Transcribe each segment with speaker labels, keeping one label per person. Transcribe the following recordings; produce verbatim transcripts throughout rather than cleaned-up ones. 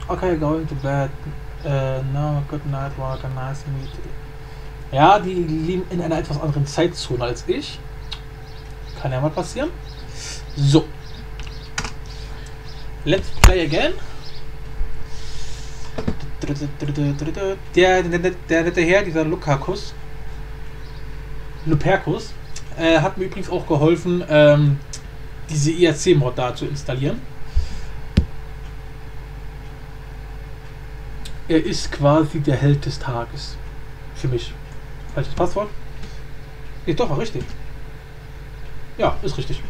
Speaker 1: Okay, going to bed. Uh, no, good night, what a nice meeting. Ja, die liegen in einer etwas anderen Zeitzone als ich. Kann ja mal passieren. So. Let's play again. Der, der, der nette Herr, dieser Lukakus, Luperkus, äh, hat mir übrigens auch geholfen, ähm, diese I R C-Mod da zu installieren. Er ist quasi der Held des Tages. Für mich. Falsches Passwort? Nee, doch, war richtig. Ja, ist richtig.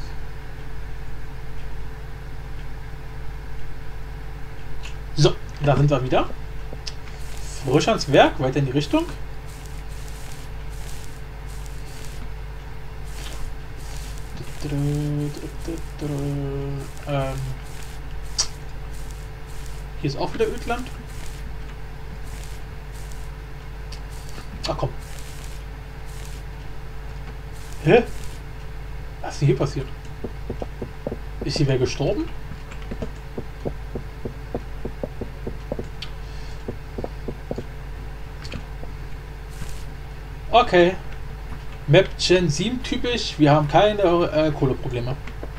Speaker 1: So, da sind wir wieder. Frisch ans Werk, weiter in die Richtung. Ähm, hier ist auch wieder Ödland. Ach komm. Hä? Was ist denn hier passiert? Ist hier wer gestorben? Okay. Map Gen sieben typisch. Wir haben keine äh, Kohleprobleme.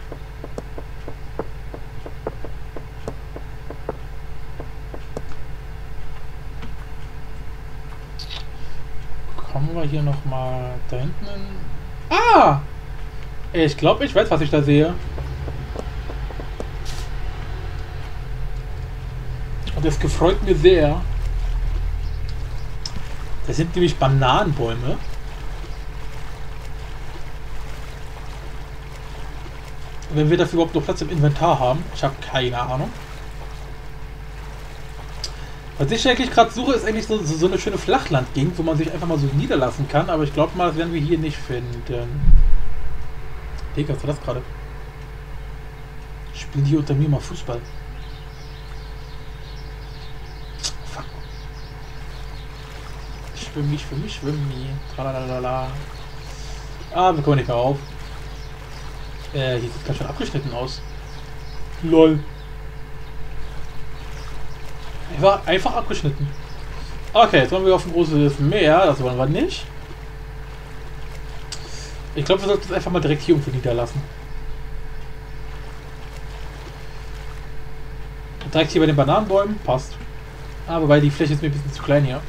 Speaker 1: Kommen wir hier noch mal da hinten hin. Ah! Ich glaube, ich weiß, was ich da sehe. Und das gefreut mir sehr. Das sind nämlich Bananenbäume. Wenn wir dafür überhaupt noch Platz im Inventar haben. Ich habe keine Ahnung. Was ich eigentlich gerade suche, ist eigentlich so, so, so eine schöne Flachlandgegend, wo man sich einfach mal so niederlassen kann. Aber ich glaube mal, das werden wir hier nicht finden. Digga, was war das gerade? Spielen die unter mir mal Fußball? Fuck. Schwimm mich, schwimm mich, schwimm mich. Tralalala. Ah, wir kommen nicht mehr auf. Äh, hier sieht ganz schön abgeschnitten aus. Lol. Ich war einfach abgeschnitten. Okay, jetzt wollen wir auf ein großes Meer. Das wollen wir nicht. Ich glaube, wir sollten es einfach mal direkt hier irgendwo niederlassen. Direkt hier bei den Bananenbäumen. Passt. Ah, wobei die Fläche ist mir ein bisschen zu klein hier.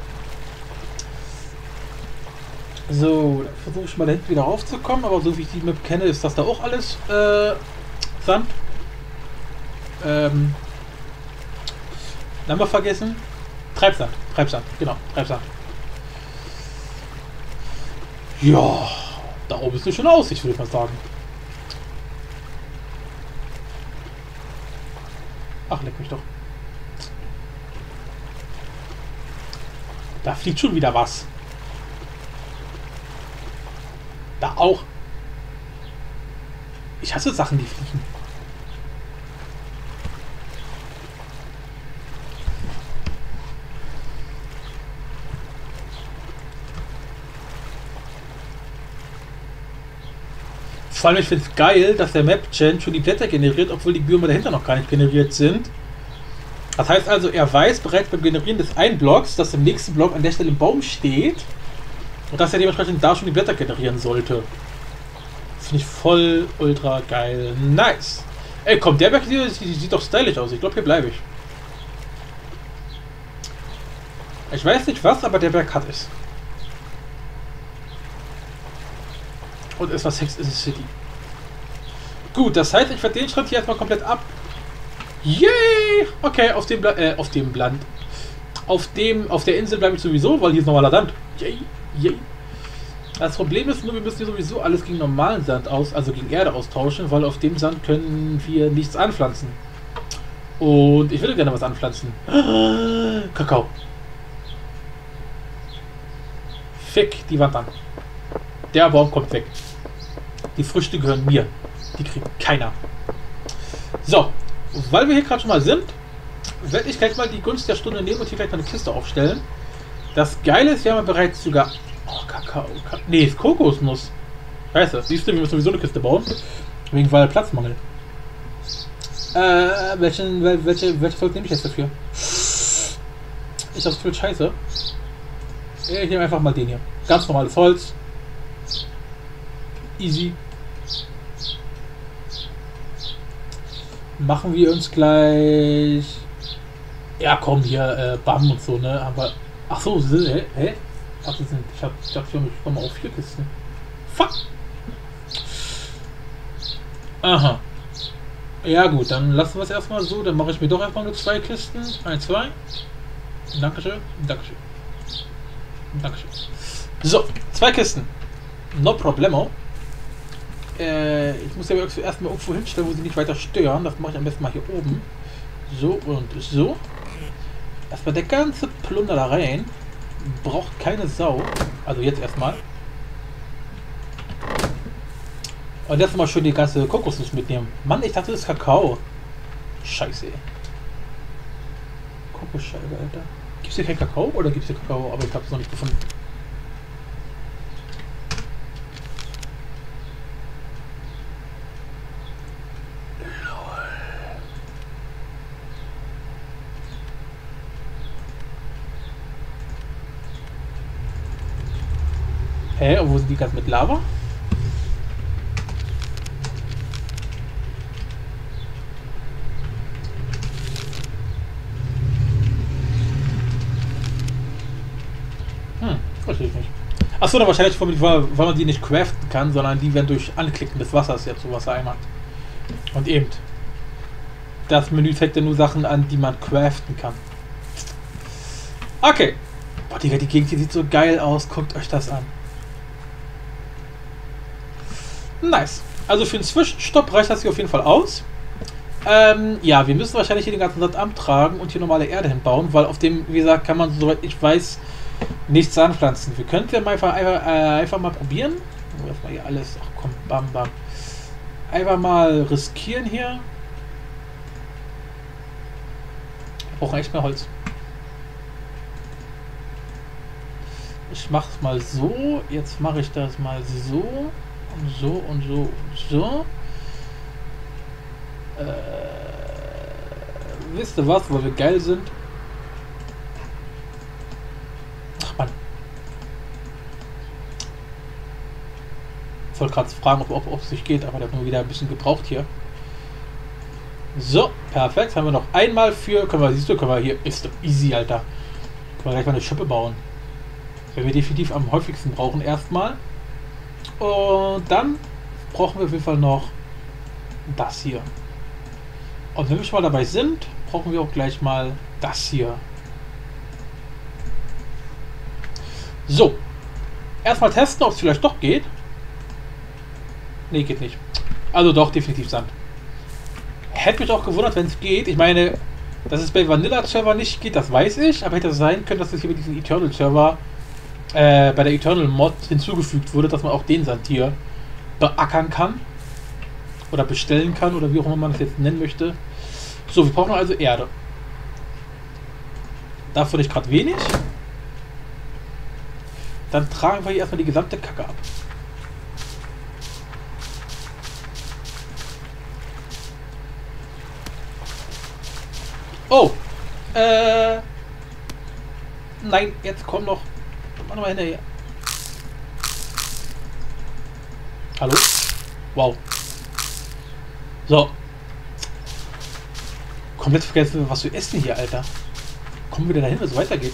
Speaker 1: So, dann versuche ich mal da hinten wieder raufzukommen. Aber so wie ich die Map kenne, ist das da auch alles äh, Sand. Ähm... Haben wir vergessen? Treibsand. Treibsand. Genau. Treibsand. Ja. Da oben ist eine schöne Aussicht, würde ich mal sagen. Ach, leck mich doch. Da fliegt schon wieder was. Da auch. Ich hasse Sachen, die fliegen. Vor allem, ich finde es geil, dass der Map-Gen schon die Blätter generiert, obwohl die Biome dahinter noch gar nicht generiert sind. Das heißt also, er weiß bereits beim Generieren des einen Blocks, dass im nächsten Block an der Stelle ein Baum steht und dass er dementsprechend da schon die Blätter generieren sollte. Das finde ich voll ultra geil. Nice. Ey, komm, der Berg hier sieht doch stylisch aus. Ich glaube, hier bleibe ich. Ich weiß nicht was, aber der Berg hat es. Und ist was Hex in the City. Gut, das heißt, ich werde den Schritt hier erstmal komplett ab. Yay! Okay, auf dem Bla äh, auf dem Land. Auf dem, auf der Insel bleibe ich sowieso, weil hier ist normaler Sand. Yay! Yay! Das Problem ist nur, wir müssen hier sowieso alles gegen normalen Sand aus, also gegen Erde austauschen, weil auf dem Sand können wir nichts anpflanzen. Und ich würde gerne was anpflanzen. Kakao. Fick die Wand an. Der Baum kommt weg. Die Früchte gehören mir. Die kriegt keiner. So, weil wir hier gerade schon mal sind, werde ich gleich mal die Gunst der Stunde nehmen und hier gleich mal eine Kiste aufstellen. Das Geile ist, wir haben bereits sogar... Oh, Kakao. Ka nee, ist Kokosnuss. Scheiße, siehst du, wir müssen sowieso eine Kiste bauen. Wegen weil Platzmangel. Äh, welchen, wel- welche, welche Volk nehme ich jetzt dafür? Ich habe viel Scheiße. Ich nehme einfach mal den hier. Ganz normales Holz. Easy. Machen wir uns gleich. Ja, komm, hier, äh, Bam und so, ne? Aber. Ach so, hä? hä? Ach, das sind, ich hab, ich dachte, ich komme auf vier Kisten. Fuck! Aha. Ja, gut, dann lassen wir es erstmal so. Dann mache ich mir doch erstmal nur zwei Kisten. Eins, zwei. Dankeschön. Dankeschön. Dankeschön. So, zwei Kisten. No problemo. Äh, ich muss ja erstmal irgendwo hinstellen, wo sie nicht weiter stören. Das mache ich am besten mal hier oben. So und so. Erstmal der ganze Plunder da rein. Braucht keine Sau. Also jetzt erstmal. Und jetzt mal schön die ganze Kokosnuss mitnehmen. Mann, ich dachte, das ist Kakao. Scheiße. Kokosscheibe, Alter. Gibt es hier kein Kakao oder gibt es hier Kakao? Aber ich habe es noch nicht gefunden. Hä? Und wo sind die ganz mit Lava? Hm, verstehe ich nicht. Achso, dann wahrscheinlich, weil man die nicht craften kann, sondern die werden durch Anklicken des Wassers jetzt so Wassereimer. Und eben. Das Menü zeigt ja nur Sachen an, die man craften kann. Okay. Boah, Digga, die Gegend hier sieht so geil aus. Guckt euch das an. Nice. Also für einen Zwischenstopp reicht das hier auf jeden Fall aus. Ähm, ja, wir müssen wahrscheinlich hier den ganzen Sand antragen und hier normale Erde hinbauen, weil auf dem, wie gesagt, kann man, soweit ich weiß, nichts anpflanzen. Wir könnten ja mal einfach, einfach, äh, einfach mal probieren. Erstmal hier alles. Ach komm, bam, bam. Einfach mal riskieren hier. Wir brauchen echt mehr Holz. Ich mache es mal so. Jetzt mache ich das mal so. Und so und so und so. Äh, wisst ihr was, wo wir geil sind? Ach man. Ich wollte gerade fragen, ob, ob, ob es nicht geht, aber der hat nur wieder ein bisschen gebraucht hier. So, perfekt. Haben wir noch einmal für. Können wir, siehst du, können wir hier. Ist doch easy, Alter. Können wir gleich mal eine Schippe bauen. Wenn wir definitiv am häufigsten brauchen, erstmal. Und dann brauchen wir auf jeden Fall noch das hier. Und wenn wir schon mal dabei sind, brauchen wir auch gleich mal das hier. So. Erstmal testen, ob es vielleicht doch geht. Ne, geht nicht. Also doch, definitiv Sand. Hätte mich auch gewundert, wenn es geht. Ich meine, dass es bei Vanilla-Server nicht geht, das weiß ich. Aber hätte es sein können, dass es hier mit diesem Eternal-Server äh, bei der Eternal-Mod hinzugefügt wurde, dass man auch den Sand hier beackern kann. Oder bestellen kann, oder wie auch immer man das jetzt nennen möchte. So, wir brauchen also Erde. Davon nicht gerade wenig. Dann tragen wir hier erstmal die gesamte Kacke ab. Oh! Äh. Nein, jetzt komm noch. Mach mal hinterher. Hallo? Wow. So. Komplett vergessen, was wir essen hier, Alter. Kommen wir denn dahin, wenn es weitergeht?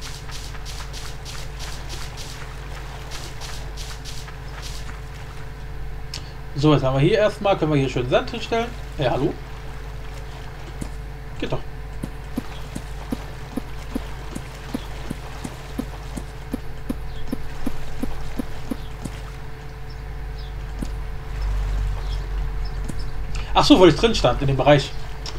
Speaker 1: So, jetzt haben wir hier erstmal, können wir hier schön Sand hinstellen. Ja, hallo? Geht doch. Ach so, weil ich drin stand in dem Bereich.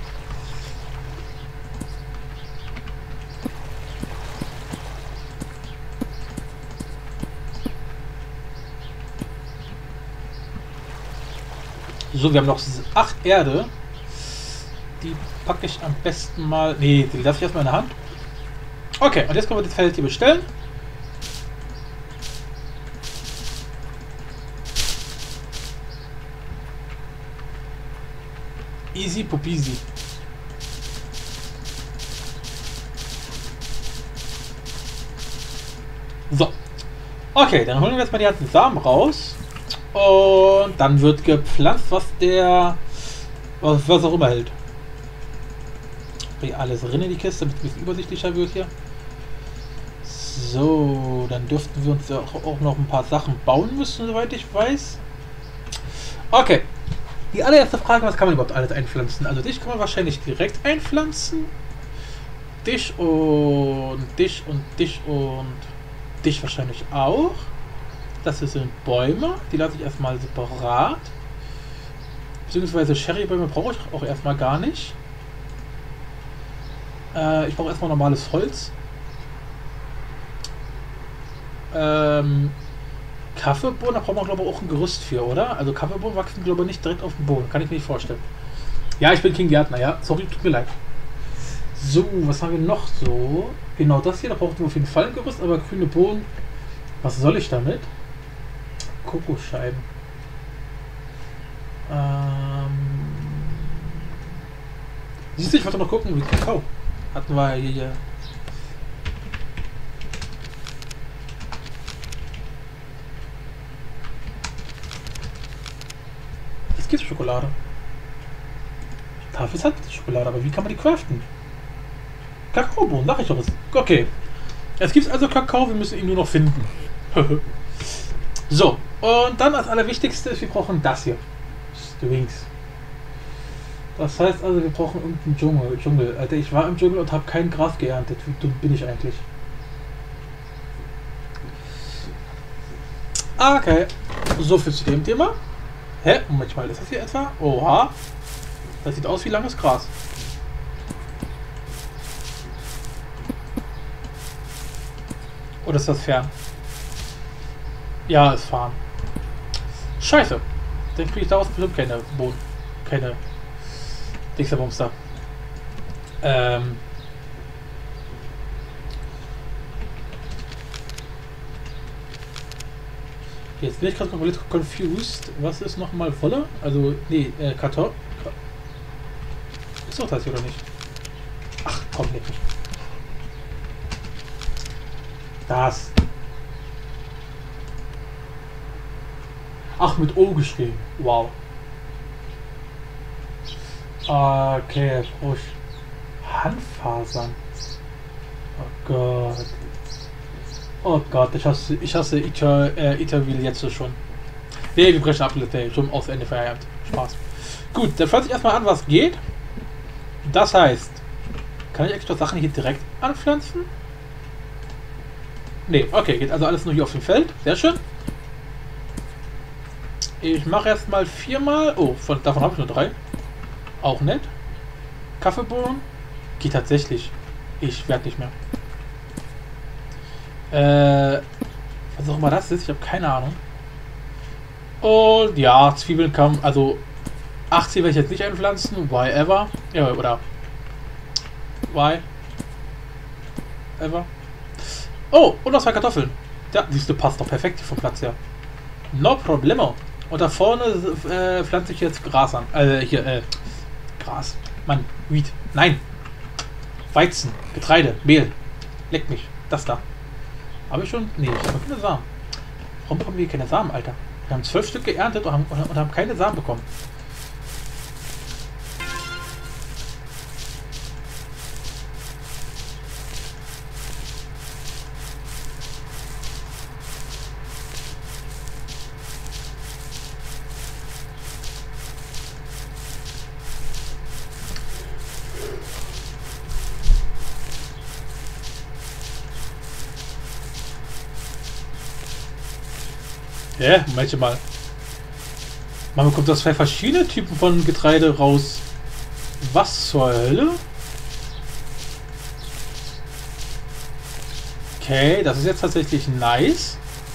Speaker 1: So, wir haben noch acht Erde. Die packe ich am besten mal. Nee, die lasse ich erstmal in der Hand. Okay, und jetzt können wir das Feld hier bestellen. Easy Popisi. So. Okay, dann holen wir jetzt mal die ganzen Samen raus. Und dann wird gepflanzt, was der... Was, was auch immer hält. Hier alles drin in die Kiste, damit es ein bisschen übersichtlicher wird hier. So, dann dürften wir uns ja auch, auch noch ein paar Sachen bauen müssen, soweit ich weiß. Okay. Die allererste Frage, was kann man überhaupt alles einpflanzen? Also dich kann man wahrscheinlich direkt einpflanzen. Dich und dich und dich und dich wahrscheinlich auch. Das hier sind Bäume, die lasse ich erstmal separat. Beziehungsweise Cherrybäume brauche ich auch erstmal gar nicht. Äh, ich brauche erstmal normales Holz. Ähm, Kaffeebohnen, da braucht man glaube ich auch ein Gerüst für, oder? Also Kaffeebohnen wachsen glaube ich nicht direkt auf dem Boden, kann ich mir nicht vorstellen. Ja, ich bin King Gärtner, ja. Sorry, tut mir leid. So, was haben wir noch so? Genau das hier, da braucht man auf jeden Fall ein Gerüst, aber grüne Bohnen, was soll ich damit? Kokoscheiben. Ähm. Siehst du, ich wollte noch gucken, wie Kakao. Hatten wir hier. Es gibt Schokolade. Tafel hat Schokolade, aber wie kann man die craften? Kakaobohnen, sag ich doch. Okay. Es gibt also Kakao, wir müssen ihn nur noch finden. So, und dann als allerwichtigste ist, wir brauchen das hier. Strings. Das heißt also, wir brauchen irgendeinen Dschungel. Dschungel. Alter, ich war im Dschungel und habe kein Gras geerntet. Wie dumm bin ich eigentlich? Okay. So viel zu dem Thema. Hä? Moment mal, ist das hier etwa? Oha. Das sieht aus wie langes Gras. Oder ist das fern? Ja, ist fahren. Scheiße. Dann kriege ich daraus bestimmt keine Bohnen. Keine Dixerbumster. Ähm. Jetzt bin ich gerade komplett confused. Was ist nochmal voller? Also, nee, äh, Karton. Ist doch das hier oder nicht? Ach, komm, nicht. Das. Ach, mit O geschrieben. Wow. Okay, brauche ich Handfasern. Oh Gott. Oh Gott, ich hasse, ich hasse Iter, äh, Iterville jetzt so schon. Nee, wir brechen ab, Leute. Schon aufs Ende Feierabend. Spaß. Gut, dann fasse ich erstmal an, was geht. Das heißt, kann ich extra Sachen hier direkt anpflanzen? Nee, okay, geht also alles nur hier auf dem Feld. Sehr schön. Ich mache erstmal viermal. Oh, von, davon habe ich nur drei. Auch nett. Kaffeebohnen. Geht tatsächlich. Ich werde nicht mehr. Äh, was auch immer das ist, ich habe keine Ahnung. Und ja, Zwiebeln kann, also achtzehn werde ich jetzt nicht einpflanzen. Why ever? Ja, oder why ever? Oh, und noch zwei Kartoffeln. Ja, siehst du, passt doch perfekt vom Platz her. No problemo. Und da vorne äh, pflanze ich jetzt Gras an. Äh, hier, äh, Gras. Mann, Wheat. Nein. Weizen, Getreide, Mehl. Leck mich. Das da. Habe ich schon? Nee, ich habe keine Samen. Warum bekommen wir keine Samen, Alter? Wir haben zwölf Stück geerntet und haben, und haben keine Samen bekommen. Ja, yeah, manche mal. Man bekommt das zwei verschiedene Typen von Getreide raus. Was zur Hölle? Okay, das ist jetzt tatsächlich nice.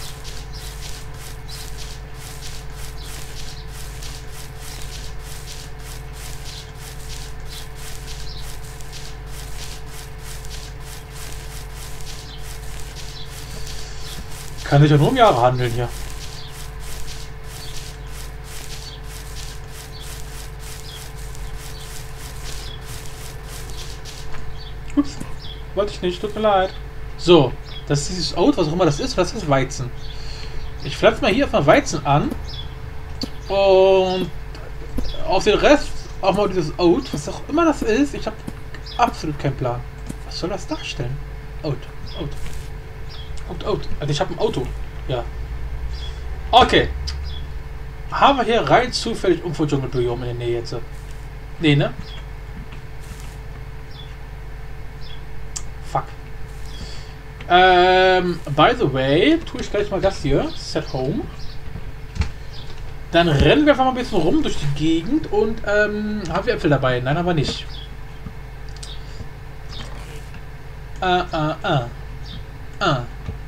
Speaker 1: Kann sich ja nur um Jahre handeln hier. Ups. Wollte ich nicht, tut mir leid. So, das ist dieses Oat, was auch immer das ist, das ist Weizen. Ich pflanze mal hier erstmal Weizen an. Und auf den Rest auch mal dieses Oat, was auch immer das ist. Ich habe absolut keinen Plan. Was soll das darstellen? Oat, Oat. Oat, Oat. Also ich habe ein Auto. Ja. Okay. Haben wir hier rein zufällig Umfang-Dschungelbiom in der Nähe jetzt? Nee, ne? Fuck. Ähm, by the way, tue ich gleich mal das hier. Set Home. Dann rennen wir einfach mal ein bisschen rum durch die Gegend und ähm, haben wir Äpfel dabei? Nein, aber nicht. Ah, ah, ah. Ah.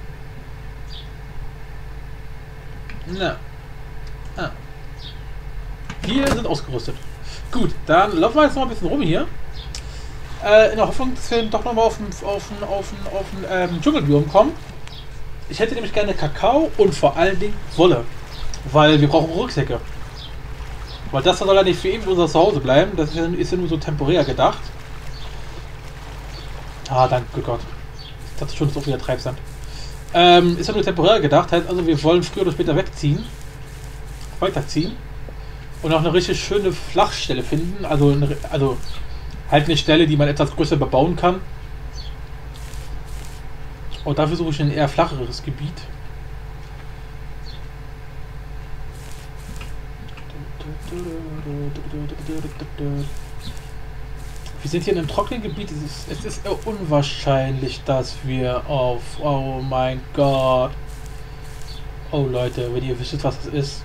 Speaker 1: Na. Ah. Wir sind ausgerüstet. Gut, dann laufen wir jetzt noch ein bisschen rum hier. Äh, in der Hoffnung, dass wir doch nochmal auf ein, auf ein, auf ein, auf ein ähm, Dschungelbiom kommen. Ich hätte nämlich gerne Kakao und vor allen Dingen Wolle. Weil wir brauchen Rucksäcke. Weil das soll ja nicht für ewig unser Zuhause bleiben. Das ist ja, ist ja nur so temporär gedacht. Ah, danke Gott. Ich dachte schon, das ist auch wieder Treibsand. Ähm, ist ja nur temporär gedacht. Heißt also, wir wollen früher oder später wegziehen. Weiterziehen. Und auch eine richtig schöne Flachstelle finden. Also, eine, also halt eine Stelle, die man etwas größer bebauen kann. Und dafür suche ich ein eher flacheres Gebiet. Wir sind hier in einem trockenen Gebiet. Es ist, es ist eher unwahrscheinlich, dass wir auf... Oh mein Gott. Oh Leute, wenn ihr wisst, was das ist.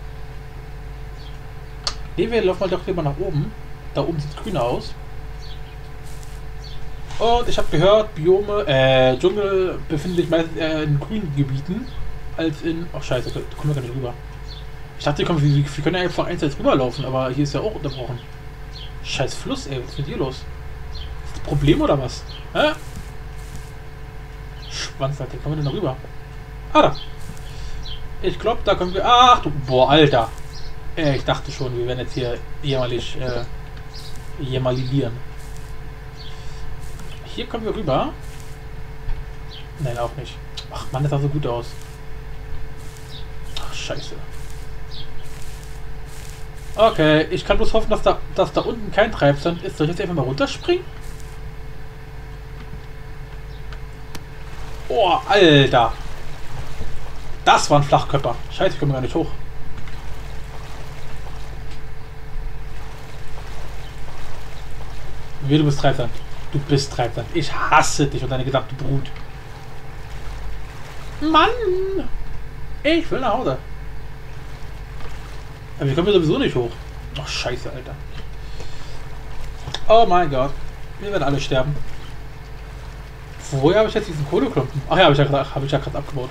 Speaker 1: Ne, wir laufen mal doch lieber nach oben. Da oben sieht es grüner aus. Und ich habe gehört, Biome, äh, Dschungel befinden sich meistens eher in grünen Gebieten als in... Oh scheiße, da kommen wir gar nicht rüber. Ich dachte, wir, wir, wir können ja einfach einseitig rüberlaufen, aber hier ist ja auch unterbrochen. Scheiß Fluss, ey, was ist mit dir los? Ist das ein Problem oder was? Hä? Schwanz, Alter, kommen wir denn da rüber? Ah, da. Ich glaube, da können wir... Ach du... Boah, Alter. Äh, ich dachte schon, wir werden jetzt hier jämmerlich... Äh, jämmerlieren. Hier kommen wir rüber. Nein, auch nicht. Ach Mann, das sah so gut aus. Ach, scheiße. Okay, ich kann bloß hoffen, dass da, dass da unten kein Treibsand ist. Soll ich jetzt einfach mal runterspringen? Oh, Alter. Das war ein Flachkörper. Scheiße, ich komme gar nicht hoch. Wie, du bist Treibsand. Du bist Treibsand. Ich hasse dich und deine gesamte Brut. Mann! Ich will nach Hause. Aber wir kommen hier sowieso nicht hoch. Ach, scheiße, Alter. Oh mein Gott. Wir werden alle sterben. Woher habe ich jetzt diesen Kohleklumpen? Ach ja, habe ich ja gerade hab ich ja gerade abgebaut.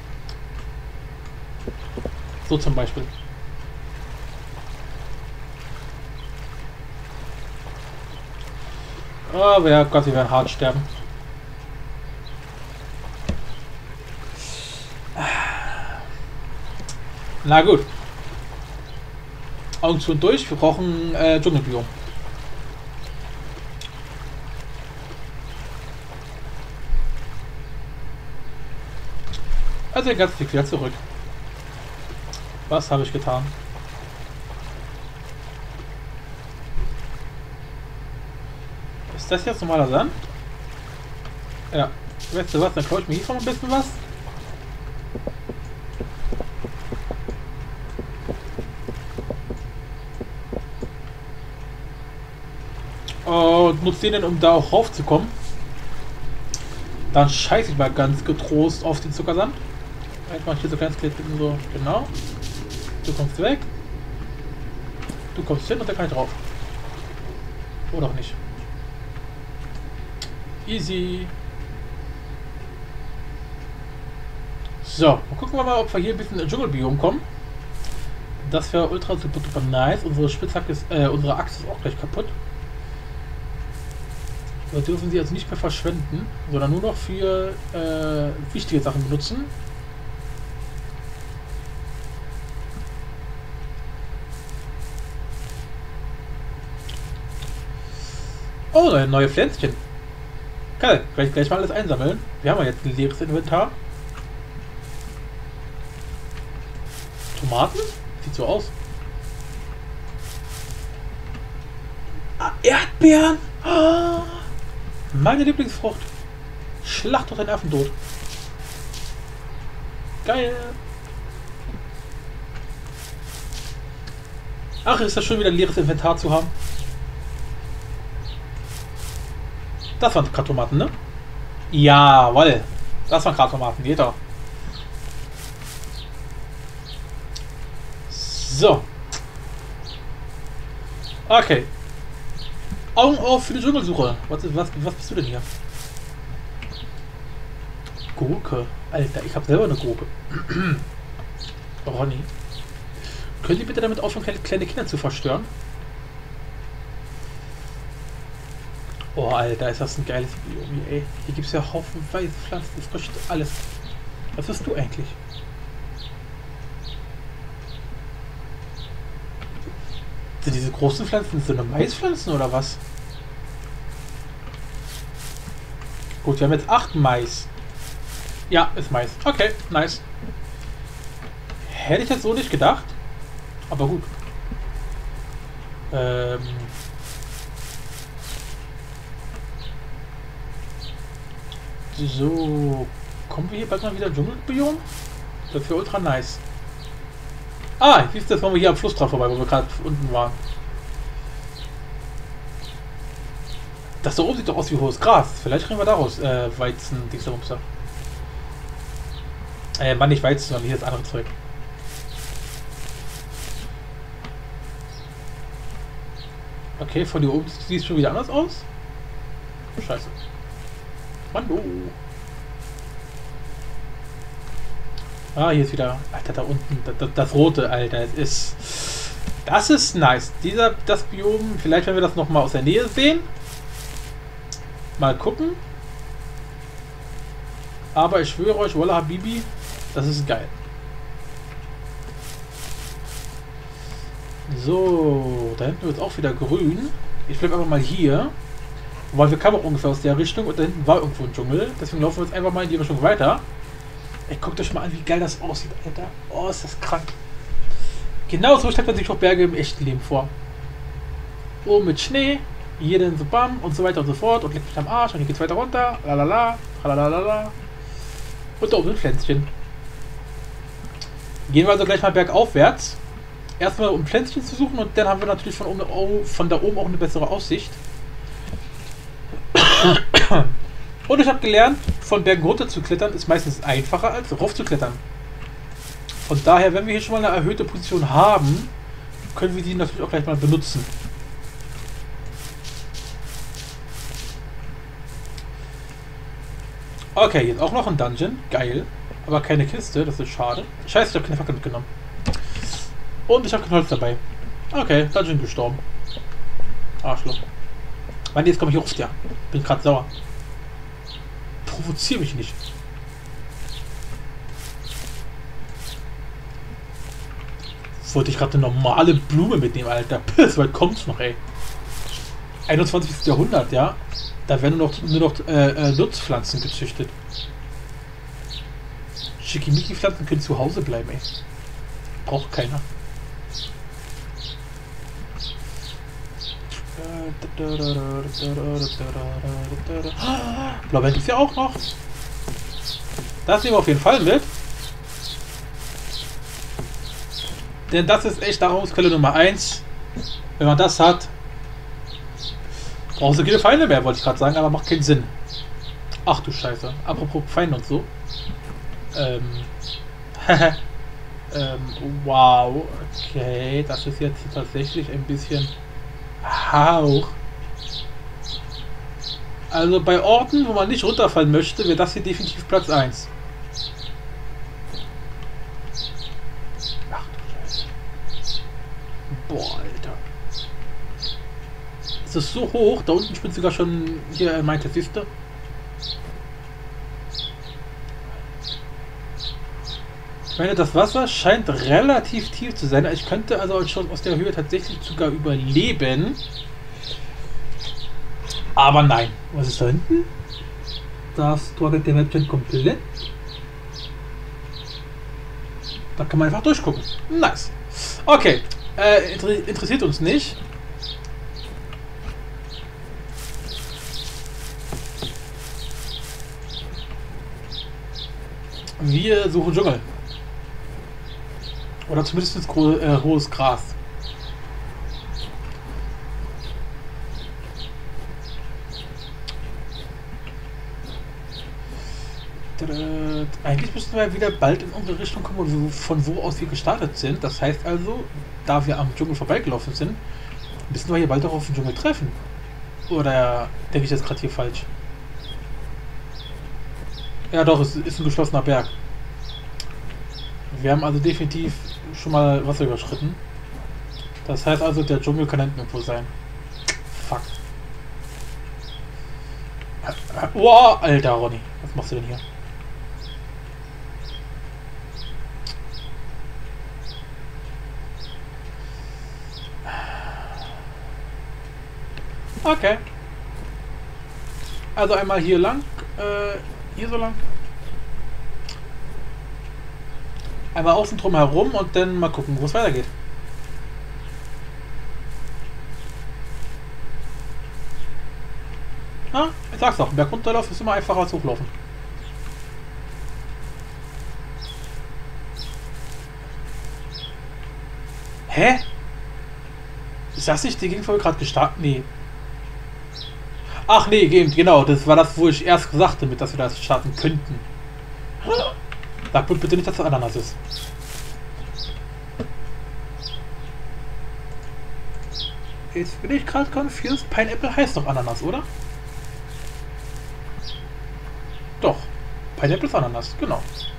Speaker 1: So zum Beispiel. Oh ja Gott, wir werden hart sterben. Na gut. Augen zu und durch. Wir brauchen äh, Dschungelbiom. Also den ganzen Weg wieder zurück. Was habe ich getan? Ist das jetzt normaler Sand? Ja. Weißt du was? Dann klaue ich mir hier noch ein bisschen was. Und nutze den dann, um da auch raufzukommen. Dann scheiße ich mal ganz getrost auf den Zuckersand. Jetzt mache ich hier so ganz klein so. Genau. Du kommst weg. Du kommst hin und dann kann ich drauf. Oder auch nicht. Easy. So, dann gucken wir mal, ob wir hier ein bisschen in Dschungelbiom kommen. Das wäre ultra super, super nice. Unsere Spitzhacke ist, äh, unsere Axt ist auch gleich kaputt. Wir dürfen sie also nicht mehr verschwenden, sondern nur noch für äh, wichtige Sachen benutzen. Oh, neue Pflänzchen. Geil, gleich, gleich mal alles einsammeln. Wir haben ja jetzt ein leeres Inventar. Tomaten? Sieht so aus. Ah, Erdbeeren! Ah, meine Lieblingsfrucht. Schlacht doch deinen Affen tot. Geil. Ach, ist das schön, wieder ein leeres Inventar zu haben. Das waren Kartomaten, ne? Jawoll. Das waren Kartomaten, geht doch. So. Okay. Augen auf für die Dschungelsuche. Was, was, was bist du denn hier? Gurke. Alter, ich habe selber eine Gurke. Ronny. Können Sie bitte damit aufhören, kleine, kleine Kinder zu verstören? Oh, Alter, ist das ein geiles Biom, ey. Hier gibt es ja haufenweise Pflanzen, das frischt alles. Was bist du eigentlich? Sind diese großen Pflanzen so eine Maispflanzen oder was? Gut, wir haben jetzt acht Mais. Ja, ist Mais. Okay, nice. Hätte ich jetzt so nicht gedacht. Aber gut. Ähm... So, kommen wir hier bald mal wieder im Dschungelbiom? Das wäre ultra nice. Ah, siehst du, jetzt waren wir hier am Fluss dran vorbei, wo wir gerade unten waren. Das da oben sieht doch aus wie hohes Gras. Vielleicht kriegen wir daraus äh, Weizen, dieser Rumser. Äh, Mann, nicht Weizen, sondern hier das andere Zeug. Okay, von hier oben sieht es schon wieder anders aus. Scheiße. Mann, oh. Ah, hier ist wieder. Alter, da unten. Das, das rote, Alter. Das ist. Das ist nice. Dieser, das Biom. Vielleicht, wenn wir das nochmal aus der Nähe sehen. Mal gucken. Aber ich schwöre euch, Wallah Habibi, das ist geil. So, da hinten wird es auch wieder grün. Ich bleibe einfach mal hier. Weil wir kamen auch ungefähr aus der Richtung und da hinten war irgendwo ein Dschungel. Deswegen laufen wir jetzt einfach mal in die Richtung weiter. Ey, guckt euch mal an, wie geil das aussieht, Alter. Oh, ist das krank. Genau so stellt man sich auch Berge im echten Leben vor. Oben mit Schnee, hier dann so bam und so weiter und so fort und leckt mich am Arsch und hier geht's weiter runter. Lalala, lalalala. Und da oben ein Pflänzchen. Gehen wir also gleich mal bergaufwärts. Erstmal um Pflänzchen zu suchen und dann haben wir natürlich von, oben, von da oben auch eine bessere Aussicht. Und ich habe gelernt, von Bergen runter zu klettern ist meistens einfacher als rauf zu klettern. Von daher, wenn wir hier schon mal eine erhöhte Position haben, können wir die natürlich auch gleich mal benutzen. Okay, jetzt auch noch ein Dungeon. Geil. Aber keine Kiste, das ist schade. Scheiße, ich habe keine Fackel mitgenommen. Und ich habe kein Holz dabei. Okay, Dungeon gestorben. Arschloch. Mann, jetzt komme ich hoch, ja. Bin gerade sauer. Provoziere mich nicht. Wollte ich gerade eine normale Blume mitnehmen, Alter. Piss, weit kommt's noch, ey. einundzwanzigstes Jahrhundert, ja. Da werden nur noch, nur noch äh, äh, Nutzpflanzen gezüchtet. Schickimicki-Pflanzen können zu Hause bleiben, ey. Braucht keiner. Blaubeeren gibt es ja auch noch. Das nehmen wir auf jeden Fall mit. Denn das ist echt Nahrungsquelle Nummer eins. Wenn man das hat, brauchst du keine Feinde mehr, wollte ich gerade sagen, aber macht keinen Sinn. Ach du Scheiße. Apropos Feinde und so. Ähm. ähm, wow. Okay, das ist jetzt tatsächlich ein bisschen Hauch. Also bei Orten, wo man nicht runterfallen möchte, wäre das hier definitiv Platz eins. Ach du Scheiße. Boah, Alter. Es ist so hoch, da unten springt sogar schon hier meinte Sister. Ich meine, das Wasser scheint relativ tief zu sein. Ich könnte also schon aus der Höhe tatsächlich sogar überleben. Aber nein. Was ist da hinten? Das Torget der Webcam komplett. Da kann man einfach durchgucken. Nice. Okay. Äh, inter interessiert uns nicht. Wir suchen Dschungel. Oder zumindest äh, hohes Gras. Eigentlich müssten wir wieder bald in unsere Richtung kommen, von wo aus wir gestartet sind. Das heißt also, da wir am Dschungel vorbeigelaufen sind, müssen wir hier bald auch auf den Dschungel treffen. Oder denke ich jetzt gerade hier falsch? Ja doch, es ist ein geschlossener Berg. Wir haben also definitiv schon mal Wasser überschritten. Das heißt also, der Dschungel kann hinten irgendwo sein. Fuck. Wow, Alter Ronny, was machst du denn hier? Okay. Also einmal hier lang, äh, hier so lang. Einmal außen drum herum und dann mal gucken, wo es weitergeht. Ah, ich sag's doch, Berg runterlaufen ist immer einfacher als hochlaufen. Hä? Ist das nicht die Gegend, wo wir gerade gestartet? Nee. Ach nee, genau, das war das, wo ich erst gesagt habe, dass wir das starten könnten. Sag bitte nicht, dass das Ananas ist. Jetzt bin ich gerade confused. Pineapple heißt doch Ananas, oder? Doch. Pineapple ist Ananas, genau.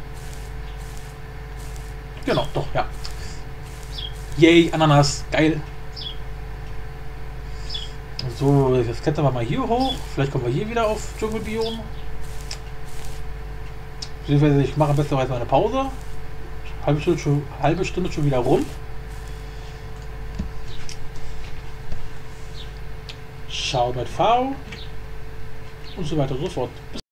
Speaker 1: Genau, doch, ja. Yay, Ananas, geil. So, jetzt klettern wir mal hier hoch. Vielleicht kommen wir hier wieder auf Dschungelbiom. Ich mache am besten mal eine Pause. Halbe Stunde, schon, halbe Stunde schon wieder rum. Schau mit V. Und so weiter und so fort.